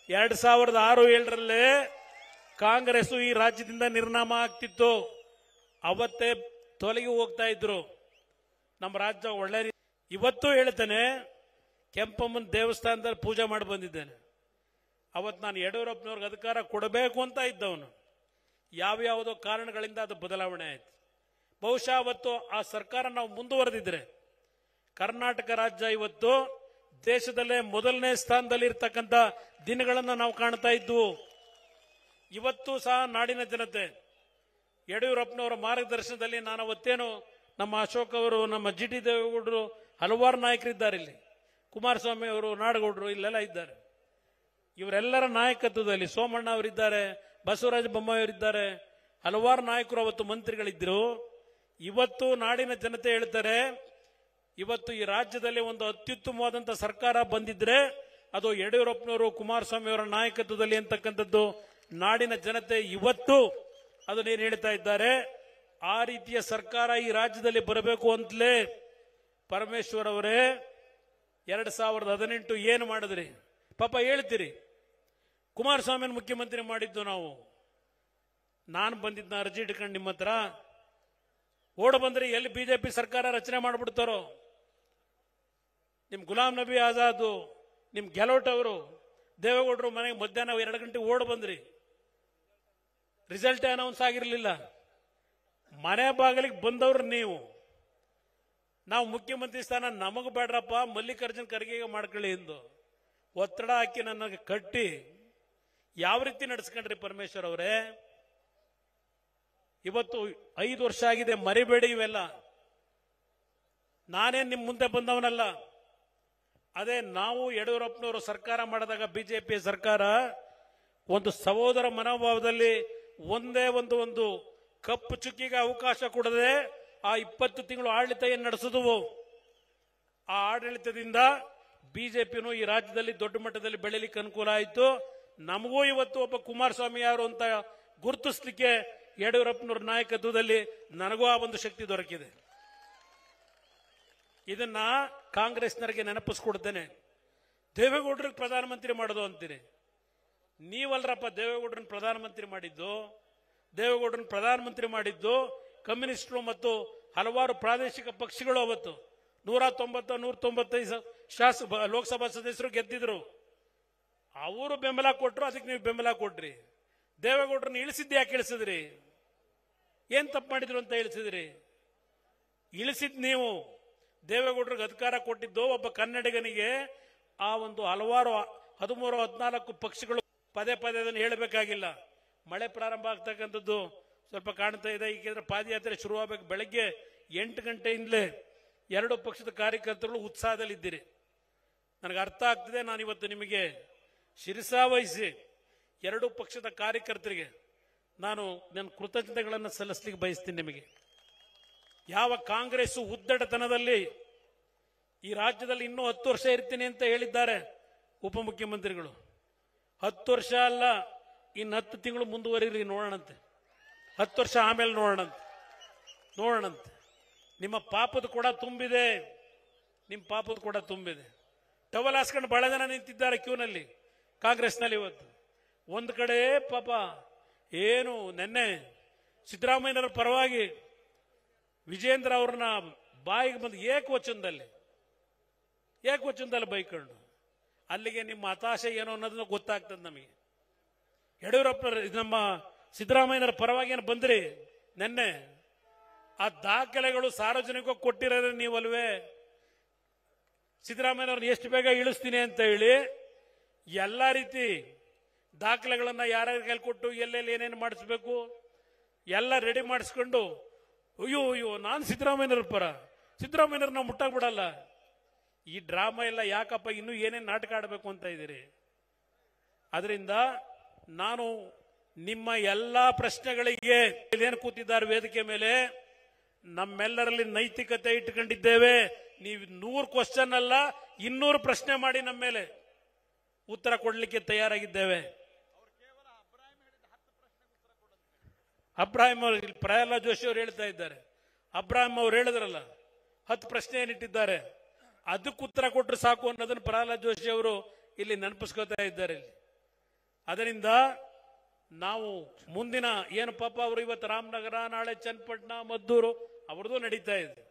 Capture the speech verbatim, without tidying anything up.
ಎರಡ್ ಸಾವಿರದ ಆರು ಏಳರಲ್ಲೇ ಕಾಂಗ್ರೆಸ್ ಈ ರಾಜ್ಯದಿಂದ ನಿರ್ನಾಮ ಆಗ್ತಿತ್ತು. ಅವತ್ತೇ ತೊಲಗಿ ಹೋಗ್ತಾ ಇದ್ರು. ನಮ್ಮ ರಾಜ್ಯ ಒಳ್ಳೆ. ಇವತ್ತು ಹೇಳ್ತೇನೆ, ಕೆಂಪಮ್ಮನ ದೇವಸ್ಥಾನದಲ್ಲಿ ಪೂಜೆ ಮಾಡಿ ಬಂದಿದ್ದೇನೆ. ಅವತ್ತು ನಾನು ಯಡಿಯೂರಪ್ಪನವ್ರಿಗೆ ಅಧಿಕಾರ ಕೊಡಬೇಕು ಅಂತ ಇದ್ದವನು. ಯಾವ್ಯಾವುದೋ ಕಾರಣಗಳಿಂದ ಅದು ಬದಲಾವಣೆ ಆಯ್ತು. ಬಹುಶಃ ಅವತ್ತು ಆ ಸರ್ಕಾರ ನಾವು ಮುಂದುವರೆದಿದ್ರೆ ಕರ್ನಾಟಕ ರಾಜ್ಯ ಇವತ್ತು ದೇಶದಲ್ಲೇ ಮೊದಲನೇ ಸ್ಥಾನದಲ್ಲಿ ಇರ್ತಕ್ಕಂಥ ದಿನಗಳನ್ನು ನಾವು ಕಾಣ್ತಾ ಇದ್ವು. ಇವತ್ತು ಸಹ ನಾಡಿನ ಜನತೆ ಯಡಿಯೂರಪ್ಪನವರ ಮಾರ್ಗದರ್ಶನದಲ್ಲಿ, ನಾನು ಅವತ್ತೇನು ನಮ್ಮ ಅಶೋಕ್ ಅವರು, ನಮ್ಮ ಜಿ ಟಿ ದೇವೇಗೌಡರು, ಹಲವಾರು ನಾಯಕರಿದ್ದಾರೆ ಇಲ್ಲಿ, ಕುಮಾರಸ್ವಾಮಿ ಅವರು, ನಾಡಗೌಡರು ಇಲ್ಲೆಲ್ಲ ಇದ್ದಾರೆ. ಇವರೆಲ್ಲರ ನಾಯಕತ್ವದಲ್ಲಿ ಸೋಮಣ್ಣ ಅವರಿದ್ದಾರೆ, ಬಸವರಾಜ ಬೊಮ್ಮಾಯಿ ಅವರಿದ್ದಾರೆ, ಹಲವಾರು ನಾಯಕರು ಅವತ್ತು ಮಂತ್ರಿಗಳಿದ್ರು. ಇವತ್ತು ನಾಡಿನ ಜನತೆ ಹೇಳ್ತಾರೆ, ಇವತ್ತು ಈ ರಾಜ್ಯದಲ್ಲಿ ಒಂದು ಅತ್ಯುತ್ತಮವಾದಂತಹ ಸರ್ಕಾರ ಬಂದಿದ್ರೆ ಅದು ಯಡಿಯೂರಪ್ಪನವರು, ಕುಮಾರಸ್ವಾಮಿ ಅವರ ನಾಯಕತ್ವದಲ್ಲಿ ಅಂತಕ್ಕಂಥದ್ದು ನಾಡಿನ ಜನತೆ ಇವತ್ತು ಅದನ್ನೇನು ಹೇಳ್ತಾ ಇದ್ದಾರೆ. ಆ ರೀತಿಯ ಸರ್ಕಾರ ಈ ರಾಜ್ಯದಲ್ಲಿ ಬರಬೇಕು ಅಂತಲೇ ಪರಮೇಶ್ವರ್ ಅವರೇ ಎರಡ್ ಸಾವಿರದ ಹದಿನೆಂಟು ಏನು ಮಾಡಿದ್ರಿ ಪಾಪ ಹೇಳ್ತೀರಿ. ಕುಮಾರಸ್ವಾಮಿನ ಮುಖ್ಯಮಂತ್ರಿ ಮಾಡಿದ್ದು ನಾವು. ನಾನು ಬಂದಿದ್ದ ಅರ್ಜಿ ಇಟ್ಕೊಂಡು ನಿಮ್ಮ ಹತ್ರ ಓಡ ಬಂದ್ರಿ. ಎಲ್ಲಿ ಬಿಜೆಪಿ ಸರ್ಕಾರ ರಚನೆ ಮಾಡ್ಬಿಡ್ತಾರೋ. ನಿಮ್ ಗುಲಾಂ ನಬಿ ಆಜಾದ್, ನಿಮ್ ಗೆಲೋಟ್ ಅವರು, ದೇವೇಗೌಡರು ಮನೆಗೆ ಮಧ್ಯಾಹ್ನ ಎರಡು ಗಂಟೆ ಓಡ್ ಬಂದ್ರಿ. ರಿಸಲ್ಟ್ ಅನೌನ್ಸ್ ಆಗಿರಲಿಲ್ಲ. ಮನೆ ಬಾಗಿಲಿಗೆ ಬಂದವ್ರು ನೀವು. ನಾವು ಮುಖ್ಯಮಂತ್ರಿ ಸ್ಥಾನ ನಮಗ್ ಬೇಡ್ರಪ್ಪ, ಮಲ್ಲಿಕಾರ್ಜುನ್ ಖರ್ಗೆ ಮಾಡ್ಕೊಳ್ಳಿ ಎಂದು ಒತ್ತಡ ಹಾಕಿ ನನಗೆ ಕಟ್ಟಿ ಯಾವ ರೀತಿ ನಡೆಸ್ಕೊಂಡ್ರಿ ಪರಮೇಶ್ವರ್ ಅವರೇ. ಇವತ್ತು ಐದು ವರ್ಷ ಆಗಿದೆ, ಮರಿಬೇಡಿ ಇವೆಲ್ಲ. ನಾನೇನ್ ನಿಮ್ ಮುಂದೆ ಬಂದವನಲ್ಲ. ಅದೇ ನಾವು ಯಡಿಯೂರಪ್ಪನವರು ಸರ್ಕಾರ ಮಾಡಿದಾಗ ಬಿಜೆಪಿ ಸರ್ಕಾರ ಒಂದು ಸಹೋದರ ಮನೋಭಾವದಲ್ಲಿ ಒಂದೇ ಒಂದು ಒಂದು ಕಪ್ಪು ಚುಕ್ಕಿಗೆ ಅವಕಾಶ ಕೊಡದೆ ಆ ಇಪ್ಪತ್ತು ತಿಂಗಳು ಆಡಳಿತ ಏನು ನಡೆಸಿದವು. ಆ ಆಡಳಿತದಿಂದ ಬಿಜೆಪಿನೂ ಈ ರಾಜ್ಯದಲ್ಲಿ ದೊಡ್ಡ ಮಟ್ಟದಲ್ಲಿ ಬೆಳೆಯಲಿಕ್ಕೆ ಅನುಕೂಲ ಆಯಿತು. ನಮಗೂ ಇವತ್ತು ಒಬ್ಬ ಕುಮಾರಸ್ವಾಮಿ ಯಾರು ಅಂತ ಗುರುತಿಸ್ಲಿಕ್ಕೆ ಯಡಿಯೂರಪ್ಪನವ್ರ ನಾಯಕತ್ವದಲ್ಲಿ ನನಗೂ ಆ ಒಂದು ಶಕ್ತಿ ದೊರಕಿದೆ. ಇದನ್ನ ಕಾಂಗ್ರೆಸ್ನವರಿಗೆ ನೆನಪಿಸ್ಕೊಡ್ತೇನೆ. ದೇವೇಗೌಡರಿಗೆ ಪ್ರಧಾನಮಂತ್ರಿ ಮಾಡೋದು ಅಂತೀರಿ. ನೀವಲ್ರಪ್ಪ ದೇವೇಗೌಡರನ್ನ ಪ್ರಧಾನಮಂತ್ರಿ ಮಾಡಿದ್ದು. ದೇವೇಗೌಡರನ್ನ ಪ್ರಧಾನಮಂತ್ರಿ ಮಾಡಿದ್ದು ಕಮ್ಯುನಿಸ್ಟರು ಮತ್ತು ಹಲವಾರು ಪ್ರಾದೇಶಿಕ ಪಕ್ಷಗಳು. ಅವತ್ತು ನೂರ ತೊಂಬತ್ತ ನೂರ ತೊಂಬತ್ತೈದು ಶಾಸಕ ಲೋಕಸಭಾ ಸದಸ್ಯರು ಗೆದ್ದಿದ್ರು. ಅವರು ಬೆಂಬಲ ಕೊಟ್ಟರು, ಅದಕ್ಕೆ ನೀವು ಬೆಂಬಲ ಕೊಟ್ರಿ. ದೇವೇಗೌಡರನ್ನ ಇಳಿಸಿದ್ದು ಯಾಕೆ ಇಳಿಸಿದ್ರಿ? ಏನ್ ತಪ್ಪು ಮಾಡಿದ್ರು ಅಂತ ಇಳಿಸಿದ್ರಿ? ಇಳಿಸಿದ್ ನೀವು. ದೇವೇಗೌಡರಿಗೆ ಅಧಿಕಾರ ಕೊಟ್ಟಿದ್ದು ಒಬ್ಬ ಕನ್ನಡಿಗನಿಗೆ. ಆ ಒಂದು ಹಲವಾರು ಹದಿಮೂರು ಹದಿನಾಲ್ಕು ಪಕ್ಷಗಳು ಪದೇ ಪದೇ ಅದನ್ನು ಹೇಳಬೇಕಾಗಿಲ್ಲ. ಮಳೆ ಪ್ರಾರಂಭ ಆಗ್ತಕ್ಕಂಥದ್ದು ಸ್ವಲ್ಪ ಕಾಣ್ತಾ ಇದೆ. ಏಕೆಂದ್ರೆ ಪಾದಯಾತ್ರೆ ಶುರುವಾಗಬೇಕು. ಬೆಳಗ್ಗೆ ಎಂಟು ಗಂಟೆಯಿಂದಲೇ ಎರಡು ಪಕ್ಷದ ಕಾರ್ಯಕರ್ತರು ಉತ್ಸಾಹದಲ್ಲಿದ್ದೀರಿ. ನನಗೆ ಅರ್ಥ ಆಗ್ತದೆ. ನಾನು ಇವತ್ತು ನಿಮಗೆ ಶಿರಸಾವಹಿಸಿ ಎರಡು ಪಕ್ಷದ ಕಾರ್ಯಕರ್ತರಿಗೆ ನಾನು ನನ್ನ ಕೃತಜ್ಞತೆಗಳನ್ನು ಸಲ್ಲಿಸಲಿಕ್ಕೆ ಬಯಸ್ತೀನಿ. ನಿಮಗೆ ಯಾವ ಕಾಂಗ್ರೆಸ್ ಉದ್ದಟತನದಲ್ಲಿ ಈ ರಾಜ್ಯದಲ್ಲಿ ಇನ್ನೂ ಹತ್ತು ವರ್ಷ ಇರ್ತೀನಿ ಅಂತ ಹೇಳಿದ್ದಾರೆ ಉಪಮುಖ್ಯಮಂತ್ರಿಗಳು. ಹತ್ತು ವರ್ಷ ಅಲ್ಲ, ಇನ್ನು ಹತ್ತು ತಿಂಗಳು ಮುಂದುವರಿರಿ, ನೋಡೋಣಂತೆ. ಹತ್ತು ವರ್ಷ ಆಮೇಲೆ ನೋಡೋಣಂತೆ ನೋಡೋಣಂತೆ ನಿಮ್ಮ ಪಾಪದ ಕೂಡ ತುಂಬಿದೆ. ನಿಮ್ಮ ಪಾಪದ ಕೂಡ ತುಂಬಿದೆ. ಟವಲ್ ಹಾಸ್ಕೊಂಡು ಬಹಳ ಜನ ನಿಂತಿದ್ದಾರೆ ಕ್ಯೂನಲ್ಲಿ ಕಾಂಗ್ರೆಸ್ನಲ್ಲಿ. ಇವತ್ತು ಒಂದು ಕಡೆ ಪಾಪ ಏನು ನೆನ್ನೆ ಸಿದ್ದರಾಮಯ್ಯನವರ ಪರವಾಗಿ ವಿಜೇಂದ್ರ ಅವ್ರನ್ನ ಬಾಯಿಗೆ ಬಂದು ಏಕವಚನದಲ್ಲಿ ಏಕವಚನದಲ್ಲಿ ಬೈಕೊಂಡು, ಅಲ್ಲಿಗೆ ನಿಮ್ಮ ಹತಾಶೆ ಏನೋ ಅನ್ನೋದನ್ನ ಗೊತ್ತಾಗ್ತದೆ ನಮಗೆ. ಯಡಿಯೂರಪ್ಪ ನಮ್ಮ ಸಿದ್ದರಾಮಯ್ಯನವರ ಪರವಾಗಿ ಏನು ಬಂದ್ರಿ ನೆನ್ನೆ, ಆ ದಾಖಲೆಗಳು ಸಾರ್ವಜನಿಕವಾಗಿ ಕೊಟ್ಟಿರೋದ್ರೆ ನೀವಲ್ವೇ. ಸಿದ್ದರಾಮಯ್ಯನವ್ರನ್ನ ಎಷ್ಟು ಬೇಗ ಇಳಿಸ್ತೀನಿ ಅಂತ ಹೇಳಿ ಎಲ್ಲ ರೀತಿ ದಾಖಲೆಗಳನ್ನ ಯಾರ್ಯಾರು ಕೈಲಿ ಕೊಟ್ಟು ಎಲ್ಲೆಲ್ಲಿ ಏನೇನು ಮಾಡಿಸ್ಬೇಕು ಎಲ್ಲ ರೆಡಿ ಮಾಡಿಸ್ಕೊಂಡು, ಅಯ್ಯೋ ಅಯ್ಯೋ ನಾನು ಸಿದ್ದರಾಮಯ್ಯನವ್ರ ಪರ, ಸಿದ್ದರಾಮಯ್ಯನವ್ರ ನಾವು ಮುಟ್ಟಾಕ್ ಬಿಡಲ್ಲ. ಈ ಡ್ರಾಮಾ ಎಲ್ಲ ಯಾಕಪ್ಪ? ಇನ್ನೂ ಏನೇನು ನಾಟಕ ಆಡಬೇಕು ಅಂತ ಇದ್ದೀರಿ? ಅದರಿಂದ ನಾನು ನಿಮ್ಮ ಎಲ್ಲಾ ಪ್ರಶ್ನೆಗಳಿಗೆ ಏನು ಕೂತಿದ್ದಾರೆ ವೇದಿಕೆ ಮೇಲೆ, ನಮ್ಮೆಲ್ಲರಲ್ಲಿ ನೈತಿಕತೆ ಇಟ್ಕೊಂಡಿದ್ದೇವೆ. ನೀವು ನೂರು ಕ್ವಶನ್ ಅಲ್ಲ, ಇನ್ನೂರು ಪ್ರಶ್ನೆ ಮಾಡಿ ನಮ್ಮ ಮೇಲೆ ಉತ್ತರ ಕೊಡಲಿಕ್ಕೆ ತಯಾರಾಗಿದ್ದೇವೆ. ಅಬ್ರಾಹಿಂ ಅವರು, ಪ್ರಹ್ಲಾದ್ ಜೋಶಿ ಅವರು ಹೇಳ್ತಾ ಇದ್ದಾರೆ. ಅಬ್ರಾಹಿಂ ಅವರು ಹೇಳಿದ್ರಲ್ಲ, ಹತ್ತು ಪ್ರಶ್ನೆ ಏನಿಟ್ಟಿದ್ದಾರೆ, ಅದಕ್ಕೆ ಉತ್ತರ ಕೊಟ್ಟರೆ ಸಾಕು ಅನ್ನೋದನ್ನು ಪ್ರಹ್ಲಾದ್ ಜೋಶಿ ಅವರು ಇಲ್ಲಿ ನೆನಪಿಸ್ಕೋತಾ ಇದ್ದಾರೆ. ಇಲ್ಲಿ ಅದರಿಂದ ನಾವು ಮುಂದಿನ ಏನು ಪಾಪ ಅವರು ಇವತ್ತು ರಾಮನಗರ, ನಾಳೆ ಚನ್ನಪಟ್ಟಣ, ಮದ್ದೂರು ಅವ್ರದ್ದು ನಡೀತಾ ಇದೆ.